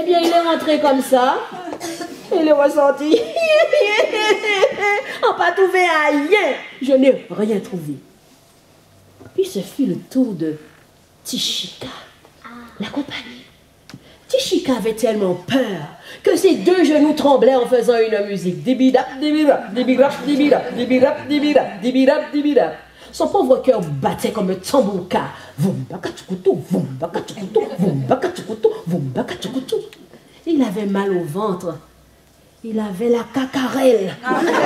Eh bien, il est rentré comme ça. Il est ressorti. On n'a pas trouvé rien. Je n'ai rien trouvé. Puis ce fut le tour de Tishika, la compagnie. Tishika avait tellement peur que ses deux genoux tremblaient en faisant une musique. Dibidap, dibidap, dibidap, dibidap, dibidap, dibidap, dibidap, dibidap. Son pauvre cœur battait comme un tambourka. Vumbakatukutu, vumbakatukutu, vumbakatukutu, vumbakatukutu. Il avait mal au ventre. Il avait la cacarelle.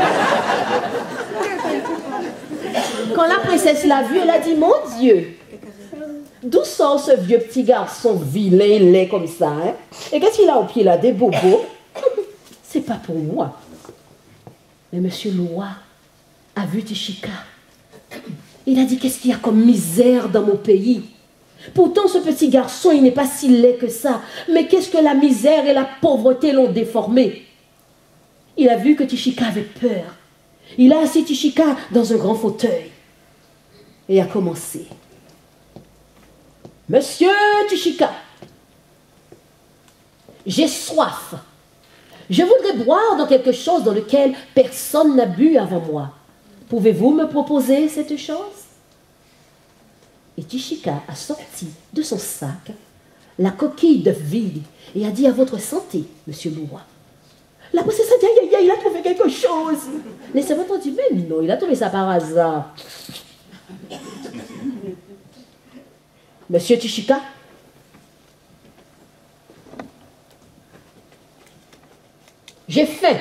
Quand la princesse l'a vu, elle a dit, mon Dieu, d'où sort ce vieux petit garçon vilain, laid comme ça, hein? Et qu'est-ce qu'il a au pied là? Des bobos? C'est pas pour moi. Mais monsieur Loa a vu Tishika. Il a dit, qu'est-ce qu'il y a comme misère dans mon pays? Pourtant, ce petit garçon, il n'est pas si laid que ça. Mais qu'est-ce que la misère et la pauvreté l'ont déformé? Il a vu que Tishika avait peur. Il a assis Tishika dans un grand fauteuil et a commencé. Monsieur Tishika, j'ai soif. Je voudrais boire dans quelque chose dans lequel personne n'a bu avant moi. Pouvez-vous me proposer cette chose? Et Tishika a sorti de son sac la coquille d'œuf vide et a dit à votre santé, monsieur Loa. La princesse a dit, aïe, aïe, aïe, il a trouvé quelque chose. Les servantes ont dit, mais non, il a trouvé ça par hasard. Monsieur Tishika, j'ai faim.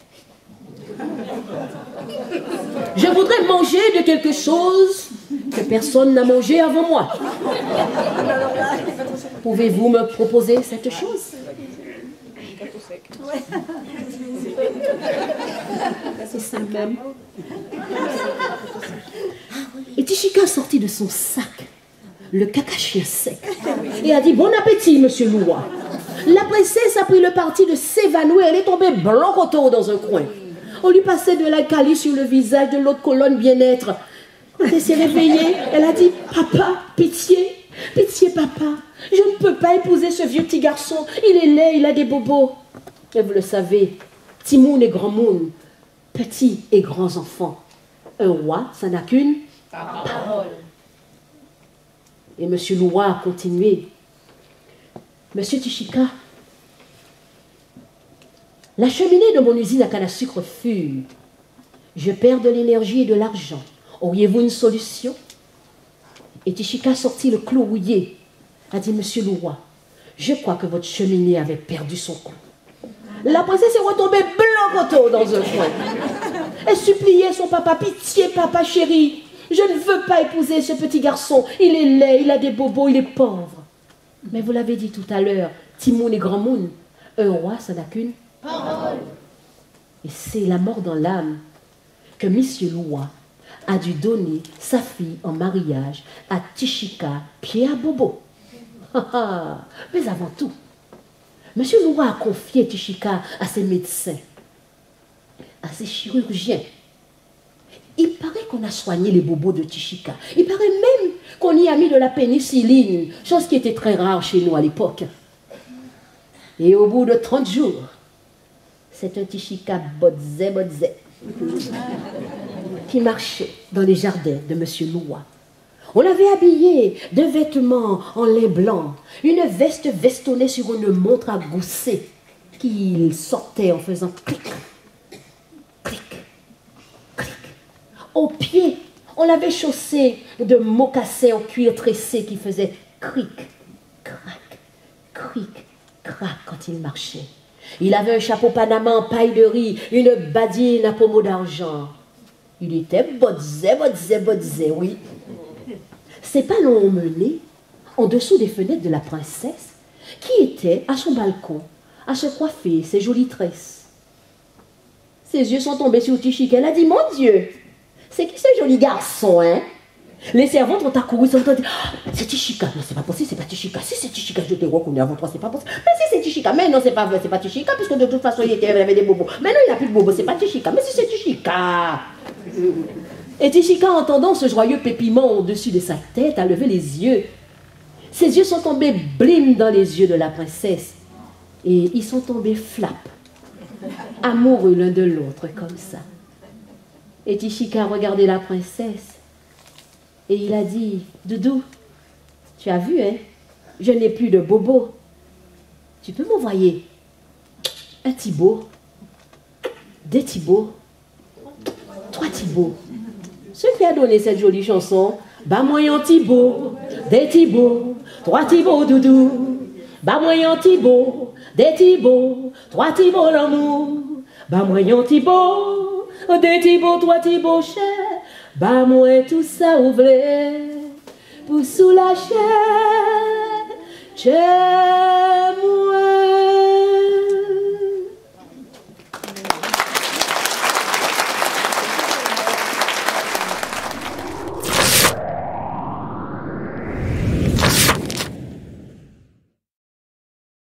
Je voudrais manger de quelque chose que personne n'a mangé avant moi. Pouvez-vous me proposer cette chose? C'est ça même. Et Tishika sortit de son sac le caca-chien sec et a dit, bon appétit, monsieur Loa. La princesse a pris le parti de s'évanouir. Elle est tombée blanc-coteau dans un coin. On lui passait de l'alcali sur le visage, de l'eau de colonne bien-être. Quand elle s'est réveillée, elle a dit, papa, pitié, pitié, papa. Je ne peux pas épouser ce vieux petit garçon. Il est laid, il a des bobos. Et vous le savez, petit moun et grand moun, petits et grands enfants. Un roi, ça n'a qu'une parole. Et monsieur Loa a continué. Monsieur Tishika, la cheminée de mon usine à canne à sucre fume. Je perds de l'énergie et de l'argent. Auriez-vous une solution? Et Tishika sortit le clou rouillé. A dit, monsieur Loa, je crois que votre cheminée avait perdu son coup. La princesse est retombée blanc-coteau dans un coin. Elle suppliait son papa, pitié, papa chéri. Je ne veux pas épouser ce petit garçon. Il est laid, il a des bobos, il est pauvre. Mais vous l'avez dit tout à l'heure, Timoun et Grand Moun, un roi, ça n'a qu'une parole. Et c'est la mort dans l'âme que monsieur Loa a dû donner sa fille en mariage à Tishika, pied à bobo. Mais avant tout, monsieur Loa a confié Tishika à ses médecins, à ses chirurgiens. Il paraît qu'on a soigné les bobos de Tishika. Il paraît même qu'on y a mis de la pénicilline, chose qui était très rare chez nous à l'époque. Et au bout de 30 jours, c'est un Tishika bodze qui marchait dans les jardins de monsieur Loa. On l'avait habillé de vêtements en lin blanc, une veste vestonnée sur une montre à gousset qu'il sortait en faisant clic, clic, clic. Aux pieds, on l'avait chaussé de mocassins en cuir tressé qui faisaient cric, crac, cric, crac quand il marchait. Il avait un chapeau panama en paille de riz, une badine à pommeau d'argent. Il était bodze, oui. Ses pantalons ont mené en dessous des fenêtres de la princesse qui était à son balcon à se coiffer ses jolies tresses. Ses yeux sont tombés sur Tishika. Elle a dit, mon Dieu, c'est qui ce joli garçon, hein? Les servantes ont accouru, ils ont dit, oh, c'est Tishika. Non, c'est pas possible, c'est pas Tishika. Si c'est Tishika, je te reconnais avant toi, c'est pas possible. Mais si c'est Tishika, mais non, c'est pas vrai, c'est pas Tishika, puisque de toute façon, il avait des bobos. Mais non, il n'a plus de bobos, c'est pas Tishika. Mais si c'est Tishika. Et Tishika, entendant ce joyeux pépiment au-dessus de sa tête, a levé les yeux. Ses yeux sont tombés blim dans les yeux de la princesse. Et ils sont tombés flap, amoureux l'un de l'autre, comme ça. Et Tichika a regardé la princesse. Et il a dit, Doudou, tu as vu, hein, je n'ai plus de bobo. Tu peux m'envoyer un Thibaut, des Thibauts, 3 Thibauts. Ce qui a donné cette jolie chanson, bah moyen Thibaut, des Thibauts, 3 Thibauts doudou. Bah moyen Thibaut, des Thibauts, 3 Thibauts l'amour. Bah moyen Thibaut, des Thibauts, 3 Thibauts cher. Bah moi tout ça ouvre pour soulager. Chez moi.